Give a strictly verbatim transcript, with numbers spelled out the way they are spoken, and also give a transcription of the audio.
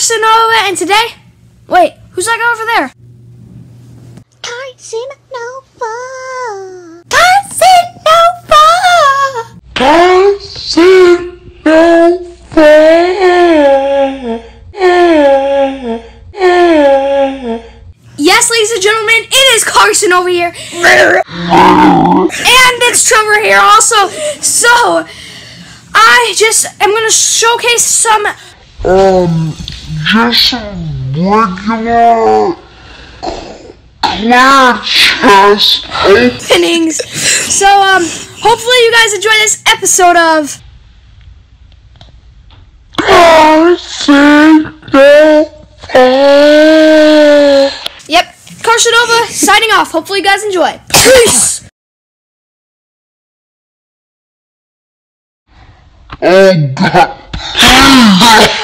Carson Nova, and today, wait, who's that guy over there? Carson Nova. Carson Nova. Carson Nova. Yes, ladies and gentlemen, it is Carson over here. And it's Trevor here also. So, I just am going to showcase some... Um, just some regular clear chest openings. So, um, hopefully you guys enjoy this episode of... Carson Nova. Yep, Carson Nova signing off. Hopefully you guys enjoy. Peace! Oh, God.